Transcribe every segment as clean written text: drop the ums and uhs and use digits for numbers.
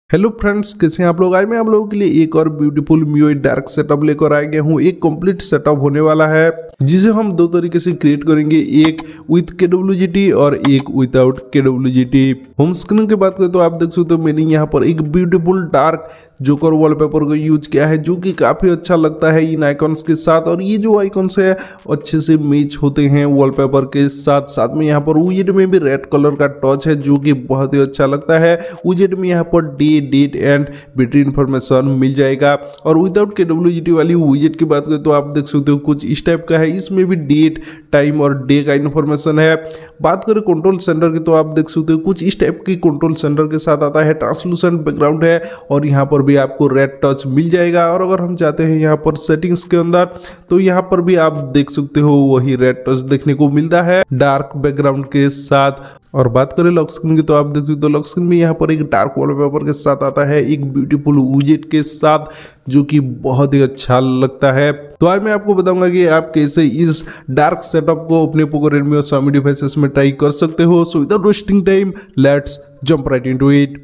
Hello friends, कैसे हैं आप लोग। आज मैं आप लोगों के लिए एक और ब्यूटीफुल MIUI डार्क सेटअप लेकर आ गया हूँ। एक कंप्लीट सेटअप होने वाला है जिसे हम दो तरीके से क्रिएट करेंगे, एक विथ KWGT और एक विदाउट KWGT। होम स्क्रीन की बात करें तो आप देख सकते हो मैंने यहाँ पर एक ब्यूटीफुल डार्क जोकर वॉलपेपर को यूज किया है जो कि काफी अच्छा लगता है इन आइकॉन्स के साथ। और ये जो आइकॉन्स है अच्छे से मैच होते हैं वॉलपेपर के साथ। साथ में यहाँ पर विजेट में भी रेड कलर का टच है जो कि बहुत ही अच्छा लगता है। विजेट में यहाँ पर डेट एंड बैटरी इंफॉर्मेशन मिल जाएगा। और विदाउट KWGT वाली विजेट की बात करें तो आप देख सकते हो कुछ इस टाइप का है। इसमें भी डेट, टाइम और डे का इंफॉर्मेशन है। बात करें कंट्रोल सेंटर की तो आप देख सकते हो कुछ इस टाइप की कंट्रोल सेंटर के साथ आता है। ट्रांसलूसेंट बैकग्राउंड है और यहाँ पर भी आपको रेड टच मिल जाएगा। और अगर हम जाते हैं यहाँ पर सेटिंग्स के अंदर तो यहाँ पर भी आप देख सकते हो वही रेड टच देखने को मिलता है डार्क बैकग्राउंड के साथ। और बात करें लॉक स्क्रीन की तो आप देख सकते हो लॉक स्क्रीन में यहाँ पर एक डार्क वॉलपेपर के साथ आता है, एक ब्यूटीफुल विजेट के साथ जो कि बहुत ही अच्छा लगता है। तो आज मैं आपको बताऊंगा कि आप कैसे इस डार्क सेटअप को अपने पोको रेडमी और Xiaomi डिवाइसेस में ट्राई कर सकते हो। So without wasting time let's jump right into it.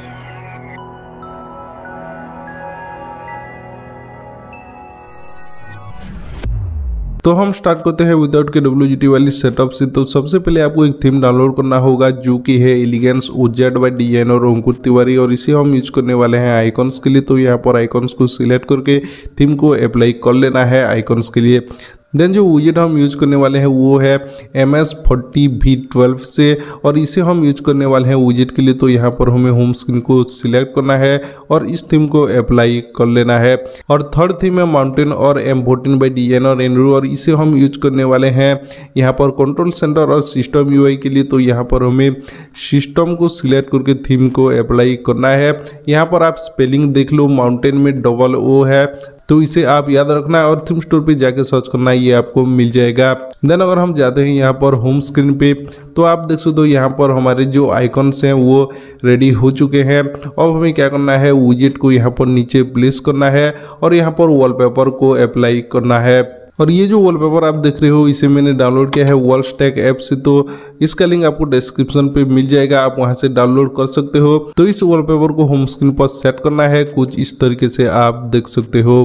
तो हम स्टार्ट करते हैं विदाउट KWGT वाली सेटअप से। तो सबसे पहले आपको एक थीम डाउनलोड करना होगा जो कि है elegance OZ by designer Ankur Tiwari. और इसे हम यूज करने वाले हैं आइकॉन्स के लिए। तो यहाँ पर आइकॉन्स को सिलेक्ट करके थीम को अप्लाई कर लेना है आइकॉन्स के लिए। देन जो विजेट हम यूज करने वाले हैं वो है MS40V12 से। और इसे हम यूज करने वाले हैं विजेट के लिए। तो यहाँ पर हमें होम स्क्रीन को सिलेक्ट करना है और इस थीम को अप्लाई कर लेना है। और थर्ड थीम है माउंटेन और M14 बाय डिजाइनर एनरू। और इसे हम यूज करने वाले हैं यहाँ पर कंट्रोल सेंटर और सिस्टम UI के लिए। तो यहाँ पर हमें सिस्टम को सिलेक्ट करके थीम को अप्लाई करना है। यहाँ पर आप स्पेलिंग देख लो, माउंटेन में डबल O है तो इसे आप याद रखना है और थीम स्टोर पे जाके सर्च करना है, ये आपको मिल जाएगा। देन अगर हम जाते हैं यहाँ पर होम स्क्रीन पे तो आप देख सकते हो यहाँ पर हमारे जो आइकॉन्स हैं वो रेडी हो चुके हैं। अब हमें क्या करना है, विजेट को यहाँ पर नीचे प्लेस करना है और यहाँ पर वॉलपेपर को अप्लाई करना है। और ये जो वॉलपेपर आप देख रहे हो इसे मैंने डाउनलोड किया है वॉलस्टैक ऐप से। तो इसका लिंक आपको डिस्क्रिप्शन पे मिल जाएगा, आप वहां से डाउनलोड कर सकते हो। तो इस वॉलपेपर को होम स्क्रीन पर सेट करना है कुछ इस तरीके से आप देख सकते हो।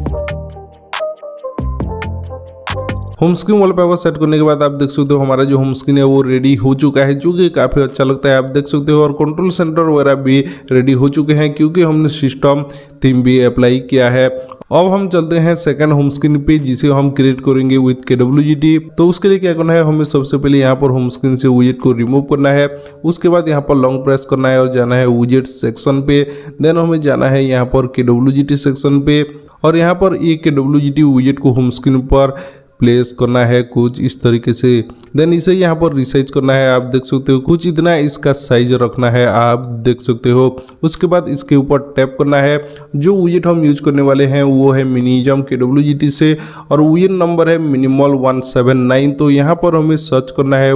होम स्क्रीन वॉलपेपर सेट करने के बाद आप देख सकते हो हमारा जो होम स्क्रीन है वो रेडी हो चुका है जो कि काफ़ी अच्छा लगता है, आप देख सकते हो। और कंट्रोल सेंटर वगैरह भी रेडी हो चुके हैं क्योंकि हमने सिस्टम थीम भी अप्लाई किया है। अब हम चलते हैं सेकंड होम स्क्रीन पे जिसे हम क्रिएट करेंगे विद KWGT। तो उसके लिए क्या करना है, हमें सबसे पहले यहाँ पर होम स्क्रीन से विजेट को रिमूव करना है। उसके बाद यहाँ पर लॉन्ग प्रेस करना है और जाना है विजेट सेक्शन पे। देन हमें जाना है यहाँ पर KWGT सेक्शन पे और यहाँ पर एक KWGT विजेट को होम स्क्रीन पर प्लेस करना है कुछ इस तरीके से। देन इसे यहाँ पर रिसाइज करना है, आप देख सकते हो कुछ इतना इसका साइज रखना है, आप देख सकते हो। उसके बाद इसके ऊपर टैप करना है। जो विजेट हम यूज करने वाले हैं वो है मिनिमम KWGT से और विजेट नंबर है मिनिमल 179। तो यहाँ पर हमें सर्च करना है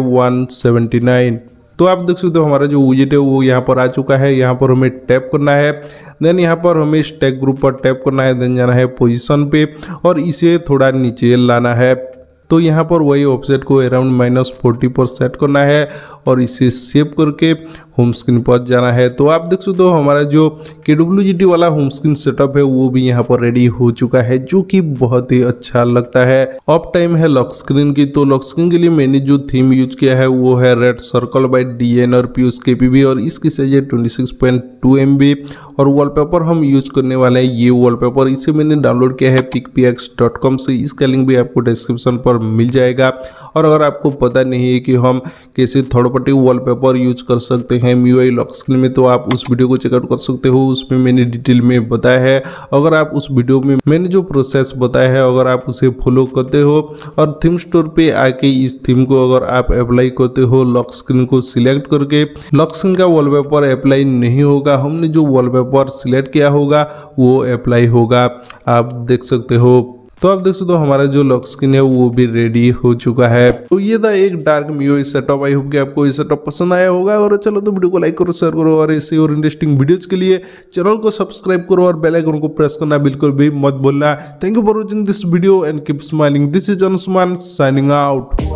179। तो आप देख सकते हो हमारा जो विजेट है वो यहाँ पर आ चुका है। यहाँ पर हमें टैप करना है। देन यहाँ पर हमें स्टैक ग्रुप पर टैप करना है। देन जाना है पोजीशन पे और इसे थोड़ा नीचे लाना है। तो यहाँ पर वही ऑफसेट को अराउंड -40 पर सेट करना है और इसे सेव करके होम स्क्रीन पर जाना है। तो आप देख सकते हो हमारा जो KWGT वाला होम स्क्रीन सेटअप है वो भी यहाँ पर रेडी हो चुका है जो कि बहुत ही अच्छा लगता है। अब टाइम है लॉक स्क्रीन की। तो लॉक स्क्रीन के लिए मैंने जो थीम यूज किया है वो है red circle by designer Piyush KPB और इसकी साइज है 26.2 MB। और वॉलपेपर हम यूज करने वाले हैं ये वॉलपेपर, इसे मैंने डाउनलोड किया है picpx.com से। इसका लिंक भी आपको डिस्क्रिप्शन पर मिल जाएगा। और अगर आपको पता नहीं है कि हम कैसे थर्ड पार्टी वॉलपेपर यूज कर सकते हैं MIUI लॉक स्क्रीन में तो आप उस वीडियो को चेकआउट कर सकते हो, उसमें मैंने डिटेल में बताया है। अगर आप उस वीडियो में मैंने जो प्रोसेस बताया है अगर आप उसे फॉलो करते हो और थीम स्टोर पे आके इस थीम को अगर आप अप्लाई करते हो लॉक स्क्रीन को सिलेक्ट करके, लॉक स्क्रीन का वॉलपेपर अप्लाई नहीं होगा, हमने जो वॉलपेपर सिलेक्ट किया होगा वो अप्लाई होगा, आप देख सकते हो। तो आप देख सकते हो हमारा जो लॉक स्क्रीन है वो भी रेडी हो चुका है। तो ये था एक dark MIUI setup. I hope कि आपको ये सेटअप पसंद आया होगा। और चलो तो वीडियो को लाइक करो, शेयर करो और ऐसे और इंटरेस्टिंग वीडियोज के लिए चैनल को सब्सक्राइब करो और बेल आइकन को प्रेस करना बिल्कुल भी मत भूलना। Thank you for watching this video and keep smiling. This is Anusman signing out.